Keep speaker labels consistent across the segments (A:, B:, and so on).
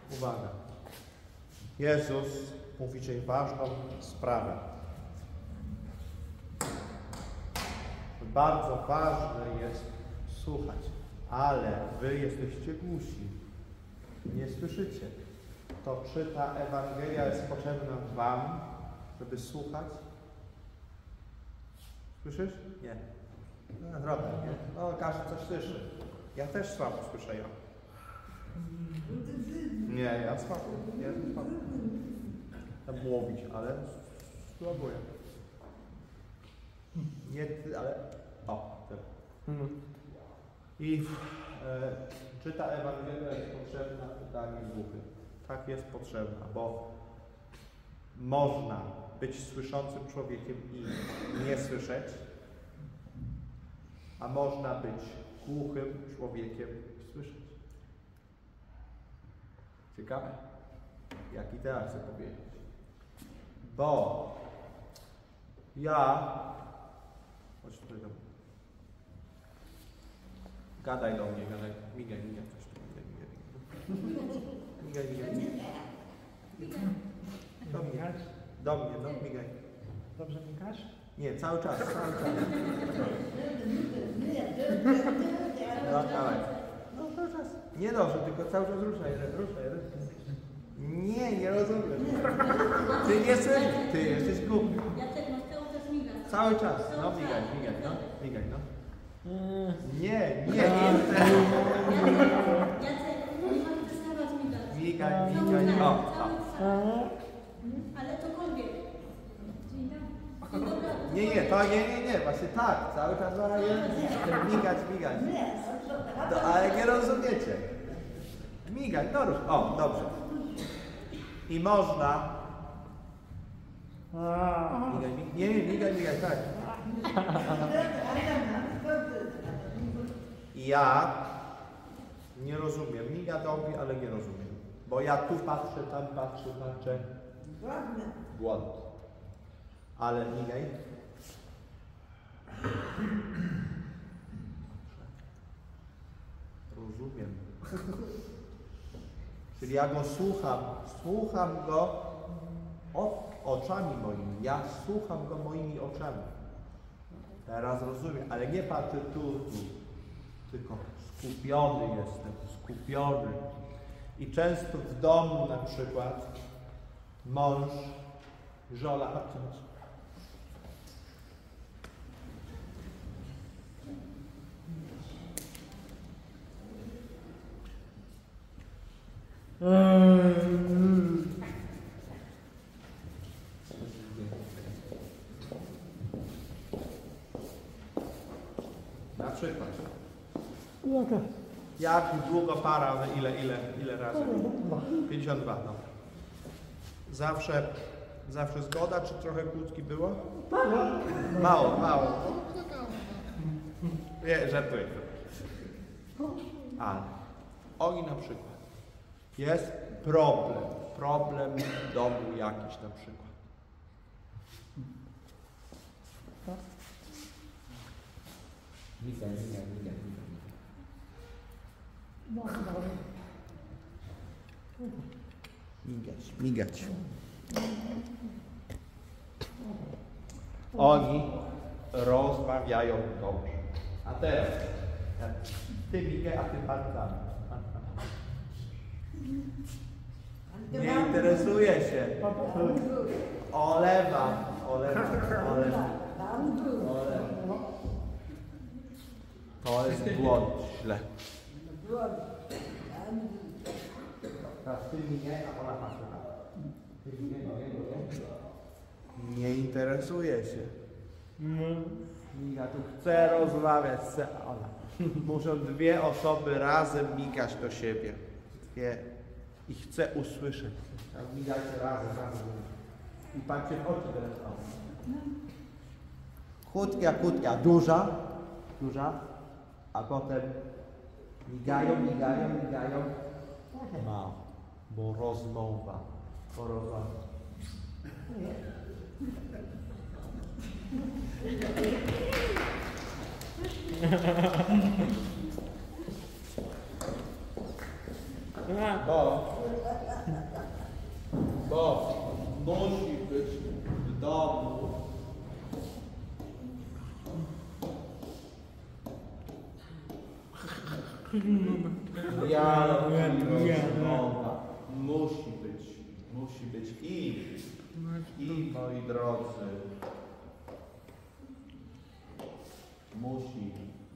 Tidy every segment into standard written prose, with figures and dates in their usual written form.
A: Uwaga. Jezus mówi dzisiaj ważną sprawę. Bardzo ważne jest słuchać, ale wy jesteście głusi. Nie słyszycie. To czy ta Ewangelia jest potrzebna wam, żeby słuchać? Słyszysz? Nie. No, trochę, nie? No, każdy coś słyszy. Ja też słabo słyszę ją. Nie, ja słabo. Ja słabo. Chcę mówić, ale spróbuję. Nie ty, ale... O, ty. I czy ta Ewangelia jest potrzebna? Pytanie głuchy. Tak, jest potrzebna, bo można być słyszącym człowiekiem i nie słyszeć, a można być głuchym człowiekiem i słyszeć. Ciekawe? Jaki teraz chcę powiedzieć? Bo ja... Chodź tutaj do mnie. Gadaj do mnie, gadaj. Migaj, coś tu. Migaj. Do mnie, no, migaj.
B: Dobrze migasz?
A: Nie, cały czas. No, dawaj. No, cały czas. Nie dobrze, tylko cały czas ruszaj. Nie rozumiem. Ty nie jesteś, ty jesteś głupi.
C: Ja też cały czas migam.
A: Cały czas. No, migaj, no. Nie.
C: Jacek, nie mam przestawać migać.
A: Migaj. O.
C: Ale cokolwiek.
A: Nie, właśnie tak. Cały czas migać. No, ale nie rozumiecie. Migać, no rusz. O, dobrze. I można... Migaj, tak. Ja nie rozumiem. Miga dobi, ale nie rozumiem. Bo ja tu patrzę, tam patrzę. Błąd. Ale migaj. Rozumiem. Czyli ja go słucham go oczami moimi. Ja słucham go moimi oczami. Teraz rozumiem, ale nie patrzę tu, tylko skupiony. I często w domu na przykład mąż, żona, na przykład. Jak długo para, ile razy? 52, no. Zawsze zgoda, czy trochę kłótki było? Mało. Nie, żartuję. Ale oni na przykład. Jest problem w domu jakiś na przykład. Migać. Oni rozmawiają dobrze. A teraz ty migaj, a ty palcami. Nie interesuje się. Olewa. To jest błąd, źle. Teraz ty migaj, a ona patrzy. Nie interesuje się. Ja tu chcę rozmawiać, ona. Muszą dwie osoby razem migać do siebie. I chcę usłyszeć. Migajcie razem. I patrzcie w oczy teraz. Kłótnia, duża, a potem migają. Mało, bo rozmowa. Bo musi być w domu. Ja rozmowa musi być i moi drodzy, musi.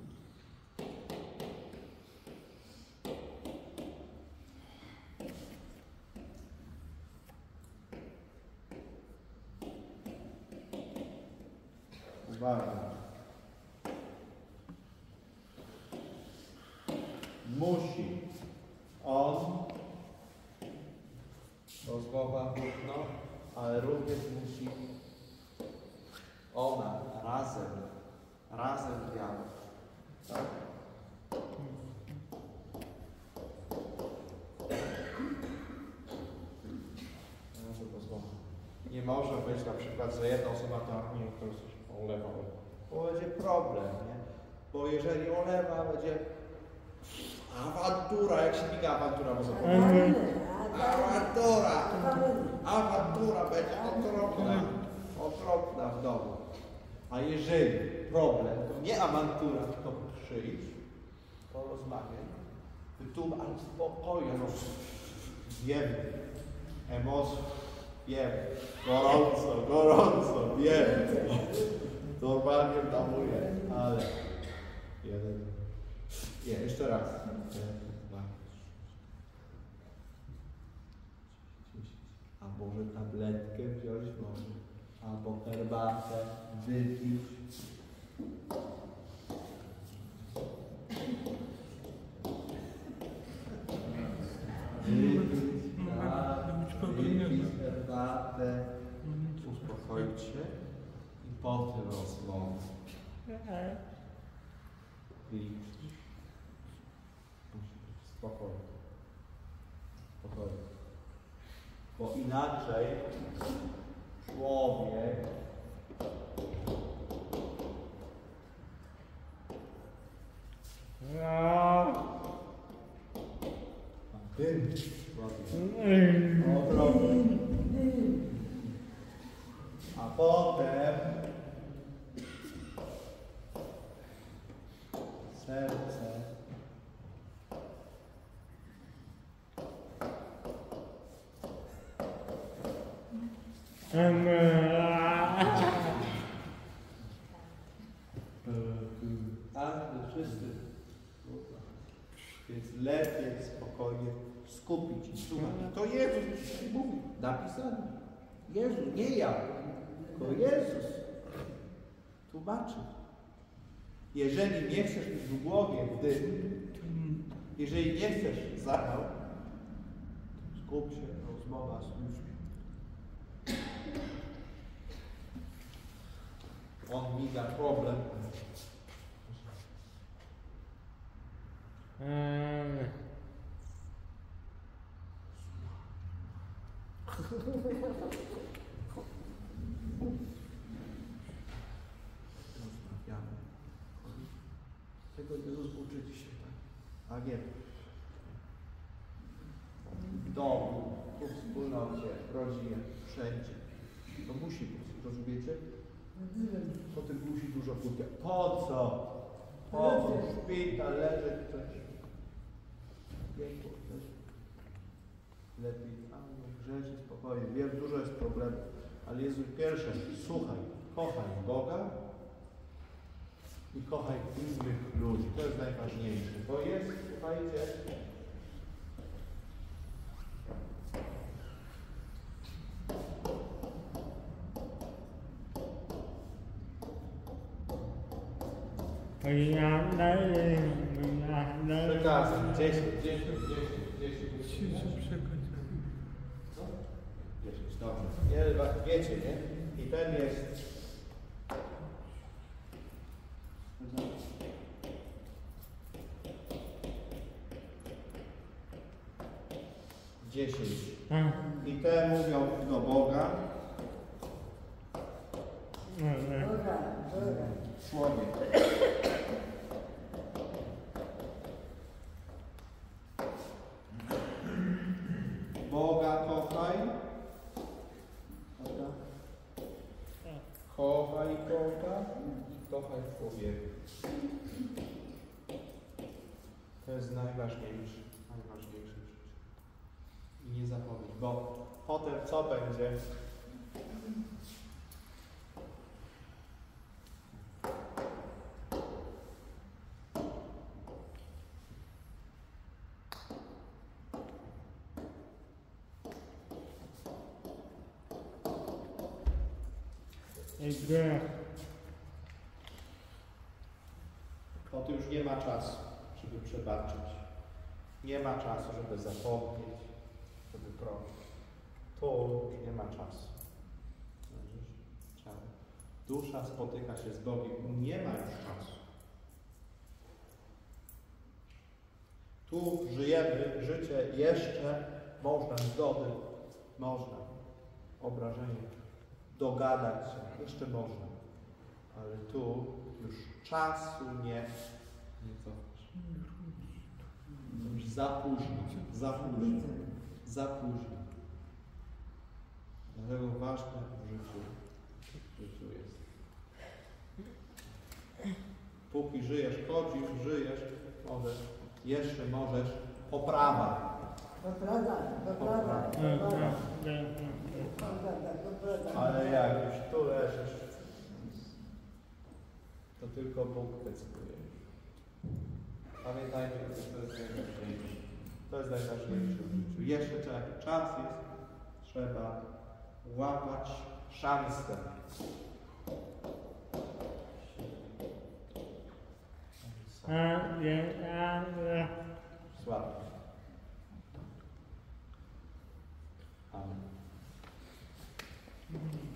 A: Uwaga. Musi on, rozmowa górno, ale również musi ona razem działać. Tak? Nie może być na przykład, że jedna osoba to nie ktoś olewa. Bo będzie problem, nie? Bo jeżeli olewa, będzie awantura, jak się miga awantura, bo zobaczymy. Awantura będzie okropna w domu. A jeżeli problem, to nie awantura, tylko przyjdź, porozmawiaj, wytłumacz, ale spokojnie, no, wiem, emocje, wiem, gorąco, wiem, normalnie tamuję, ale jeden, nie, jeszcze raz. A może tabletkę wziąć może, albo herbatę wypić. Wypić herbatę, uspokoić się i potem rozmowę. Musi być spokojnie. Bo inaczej człowiek a potem serce wszyscy. Więc lepiej spokojnie skupić i słuchać. To Jezus dzisiaj mówi, napisane. Jezus, nie ja, tylko Jezus tłumaczy. Jeżeli nie chcesz mieć w głowie dym, jeżeli nie chcesz zapał, skup się, rozmowa z ludźmi. On mi da problem. Rozmawiamy. Tego Jezus uczy dzisiaj, tak? A nie. W domu, w wspólnocie, w rodzinie, wszędzie. To musi być, rozumiecie? Po tym musi dużo kłótnia. Po co? Po co? Szpital, leży coś. Piekło, lepiej grzecznie, spokojnie. Wiem, dużo jest problemów, ale Jezus pierwsze, słuchaj, kochaj Boga i kochaj innych ludzi. To jest najważniejsze, bo jest, słuchajcie, przekazem 10. Co? 10, dobrze. Nie, wiecie, nie? I ten jest. Dziesięć. I te mówią do Boga. Człowiek. Boga kochaj. Prawda? Kochaj Boga i kochaj człowieka. To jest najważniejsze w życiu. I nie zapomnij, bo potem co będzie? Potem już nie ma czasu, żeby przebaczyć. Nie ma czasu, żeby zapomnieć, żeby prosić. Tu już nie ma czasu. Dusza spotyka się z Bogiem. Nie ma już czasu. Tu żyjemy życie jeszcze można zgody, można obrażenie, dogadać się, jeszcze można. Ale tu już czasu nie cofasz. Już za późno. Dlatego ważne w życiu jest. Póki żyjesz, chodzisz, żyjesz, jeszcze możesz poprawa. Ale jak już tu leżysz, to tylko Bóg decyduje. Pamiętajcie, że to jest najważniejsze. To jest najważniejsze w życiu. Jeszcze czas jest, trzeba łapać szansę. Słabe. Amen.